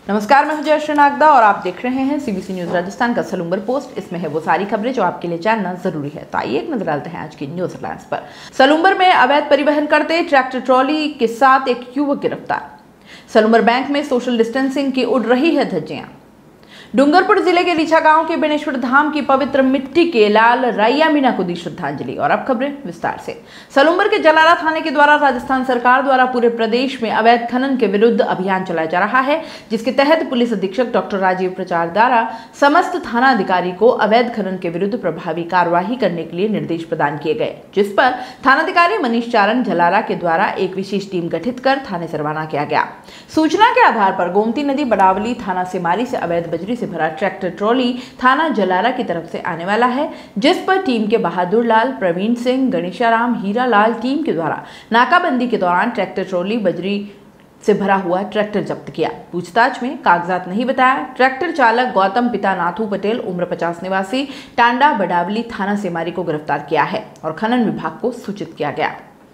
नमस्कार, मैं हूं जयश्री नागदा और आप देख रहे हैं सीबीसी न्यूज राजस्थान का सलूम्बर पोस्ट। इसमें है वो सारी खबरें जो आपके लिए जानना जरूरी है। तो आइए एक नजर डालते हैं आज की न्यूज हेडलाइंस पर। सलूम्बर में अवैध परिवहन करते ट्रैक्टर ट्रॉली के साथ एक युवक गिरफ्तार। सलूम्बर बैंक में सोशल डिस्टेंसिंग की उड़ रही है धज्जियां। डूंगरपुर जिले के रीछा गांव के बेनेश्वर धाम की पवित्र मिट्टी के लाल राइया मीना को दी श्रद्धांजलि। और अब खबरें विस्तार से। सलूम्बर के जलारा थाने के द्वारा राजस्थान सरकार द्वारा पूरे प्रदेश में अवैध खनन के विरुद्ध अभियान चलाया जा रहा है, जिसके तहत पुलिस अधीक्षक डॉक्टर राजीव प्रचार द्वारा समस्त थाना अधिकारी को अवैध खनन के विरुद्ध प्रभावी कार्यवाही करने के लिए निर्देश प्रदान किए गए, जिस पर थानाधिकारी मनीष चारण जलारा के द्वारा एक विशेष टीम गठित कर थाने से रवाना किया गया। सूचना के आधार पर गोमती नदी बड़ावली थाना सेमारी से अवैध बजरी से भरा ट्रैक्टर ट्रॉली थाना जलारा की तरफ से आने वाला है, जिस पर टीम के बहादुर लाल, प्रवीण सिंह, गणेशाराम, हीरा लाल टीम के द्वारा नाकाबंदी के दौरान ट्रैक्टर ट्रॉली बजरी से भरा हुआ ट्रैक्टर जब्त किया। पूछताछ में कागजात नहीं बताया। ट्रैक्टर चालक गौतम पिता नाथू पटेल उम्र 50 निवासी टांडा बड़ावली थाना सेमारी को गिरफ्तार किया है और खनन विभाग को सूचित किया गया।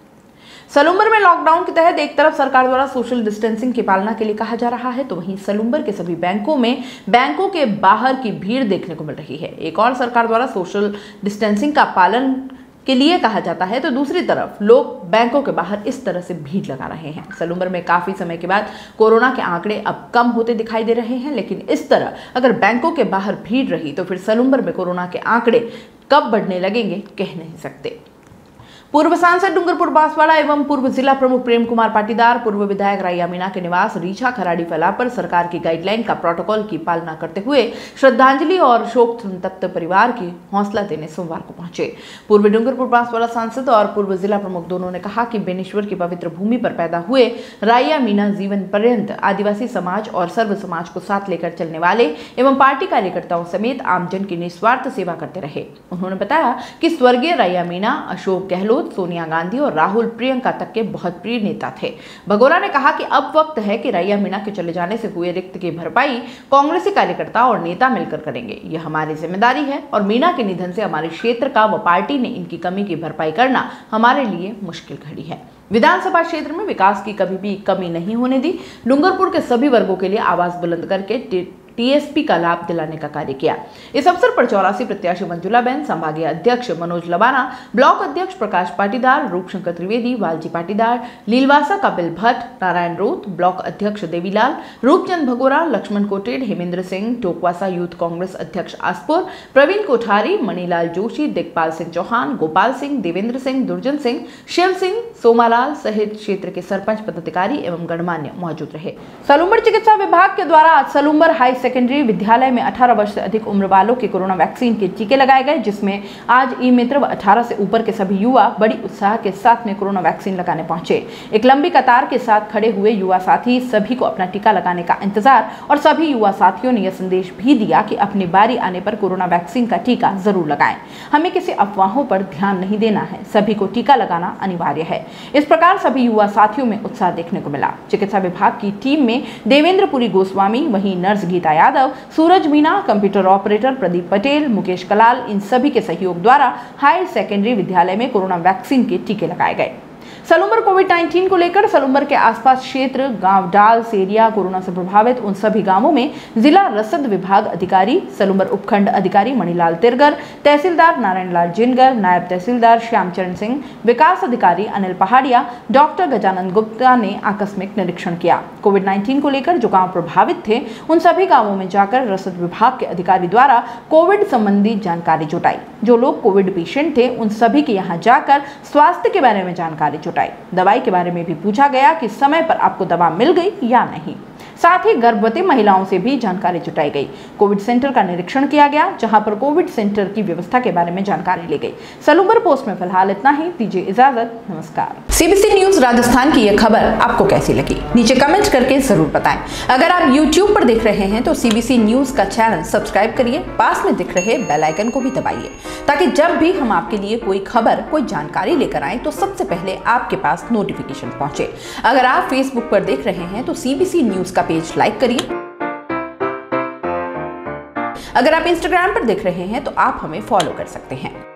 सलूम्बर में लॉकडाउन के तहत एक तरफ सरकार द्वारा सोशल डिस्टेंसिंग की पालना के लिए कहा जा रहा है, तो वहीं सलूम्बर के सभी बैंकों में बैंकों के बाहर की भीड़ देखने को मिल रही है। एक और सरकार द्वारा सोशल डिस्टेंसिंग का पालन के लिए कहा जाता है, तो दूसरी तरफ लोग बैंकों के बाहर इस तरह से भीड़ लगा रहे हैं। सलूम्बर में काफी समय के बाद कोरोना के आंकड़े अब कम होते दिखाई दे रहे हैं, लेकिन इस तरह अगर बैंकों के बाहर भीड़ रही तो फिर सलूम्बर में कोरोना के आंकड़े कब बढ़ने लगेंगे कह नहीं सकते। पूर्व सांसद डूंगरपुर बांसवाड़ा एवं पूर्व जिला प्रमुख प्रेम कुमार पाटीदार, पूर्व विधायक राइया मीना के निवास रीछा खराड़ी फैला पर सरकार की गाइडलाइन का प्रोटोकॉल की पालना करते हुए श्रद्धांजलि और शोक संतप्त परिवार की हौसला देने सोमवार को पहुंचे। पूर्व डूंगरपुर बांसवाड़ा सांसद और पूर्व जिला प्रमुख दोनों ने कहा कि बेनेश्वर की पवित्र भूमि पर पैदा हुए राइया मीना जीवन पर्यंत आदिवासी समाज और सर्व समाज को साथ लेकर चलने वाले एवं पार्टी कार्यकर्ताओं समेत आमजन की निस्वार्थ सेवा करते रहे। उन्होंने बताया कि स्वर्गीय राइया मीना अशोक गहलोत, सोनिया गांधी और राहुल प्रियंका तक के बहुत प्रिय नेता थे। भगोरा ने कहा कि अब वक्त है कि राइया मीना के चले जाने से हुए रिक्त की भरपाई कांग्रेसी कार्यकर्ता और नेता मिलकर करेंगे। यह हमारी जिम्मेदारी है और मीना के निधन से हमारे क्षेत्र का व पार्टी ने इनकी कमी की भरपाई करना हमारे लिए मुश्किल घड़ी है। विधानसभा क्षेत्र में विकास की कभी भी कमी नहीं होने दी। डूंगरपुर के सभी वर्गों के लिए आवाज बुलंद करके टीएसपी का लाभ दिलाने का कार्य किया। इस अवसर पर 84 प्रत्याशी मंजुला बेन, संभागीय अध्यक्ष मनोज लबाना, ब्लॉक अध्यक्ष प्रकाश पाटीदार, रूपशंकर त्रिवेदी, वालजी पाटीदार, लीलवासा कपिल भट्ट, नारायण रोत, ब्लॉक अध्यक्ष देवीलाल, रूपचंद भगोरा, लक्ष्मण कोटेड, हेमेंद्र सिंह, टोकवासा यूथ कांग्रेस अध्यक्ष आसपुर, प्रवीण कोठारी, मणिलाल जोशी, दिग्पाल सिंह चौहान, गोपाल सिंह, देवेंद्र सिंह, दुर्जन सिंह, शिव सिंह, सोमालाल सहित क्षेत्र के सरपंच, पदाधिकारी एवं गणमान्य मौजूद रहे। सलूम्बर चिकित्सा विभाग के द्वारा आज सलूम्बर हाई सेकेंडरी विद्यालय में 18 वर्ष से अधिक उम्र वालों के कोरोना वैक्सीन के टीके लगाए गए, जिसमें आज ई मित्र व 18 से ऊपर के सभी युवा बड़ी उत्साह के साथ में कोरोना वैक्सीन लगाने पहुंचे। एक लंबी कतार के साथ खड़े हुए युवा साथी सभी को अपना टीका लगाने का इंतजार और सभी युवा साथियों ने यह संदेश भी दिया कि अपनी बारी आने पर कोरोना वैक्सीन का टीका जरूर लगाएं। हमें किसी अफवाहों पर ध्यान नहीं देना है, सभी को टीका लगाना अनिवार्य है। इस प्रकार सभी युवा साथियों में उत्साह देखने को मिला। चिकित्सा विभाग की टीम में देवेंद्रपुरी गोस्वामी, वहीं nurse Geeta Yadav, Suraj Meena, computer operator Pradeep Patel, Mukesh Kalal, इन सभी के सहयोग द्वारा हाई सेकेंडरी विद्यालय में कोरोना वैक्सीन के टीके लगाए गए। सलूम्बर कोविड-19 को लेकर सलूम्बर के आसपास क्षेत्र गांव डाल सेरिया कोरोना से प्रभावित उन सभी गांवों में जिला रसद विभाग अधिकारी, सलूम्बर उपखंड अधिकारी मणिलाल तिरगर, तहसीलदार नारायण लाल जिनगर, नायब तहसीलदार श्यामचरण सिंह, विकास अधिकारी अनिल पहाड़िया, डॉक्टर गजानंद गुप्ता ने आकस्मिक निरीक्षण किया। कोविड-19 को लेकर जो गांव प्रभावित थे उन सभी गांवों में जाकर रसद विभाग के अधिकारी द्वारा कोविड संबंधी जानकारी जुटाई। जो लोग कोविड पेशेंट थे उन सभी के यहाँ जाकर स्वास्थ्य के बारे में जानकारी जुटाई। दवाई के बारे में भी पूछा गया कि समय पर आपको दवा मिल गई या नहीं। साथ ही गर्भवती महिलाओं से भी जानकारी जुटाई गई। कोविड सेंटर का निरीक्षण किया गया, जहां पर कोविड सेंटर की व्यवस्था के बारे में जानकारी ली गई। सलूम्बर पोस्ट में फिलहाल इतना ही। दीजिए इजाजत, नमस्कार। सीबीसी न्यूज राजस्थान की यह खबर आपको कैसी लगी नीचे कमेंट करके जरूर बताएं। अगर आप यूट्यूब पर देख रहे हैं तो सीबीसी न्यूज का चैनल सब्सक्राइब करिए, पास में दिख रहे बेल आइकन को भी दबाइए, ताकि जब भी हम आपके लिए कोई खबर, कोई जानकारी लेकर आए तो सबसे पहले आपके पास नोटिफिकेशन पहुंचे। अगर आप फेसबुक पर देख रहे हैं तो सीबीसी न्यूज का पेज लाइक करिए। अगर आप इंस्टाग्राम पर देख रहे हैं तो आप हमें फॉलो कर सकते हैं।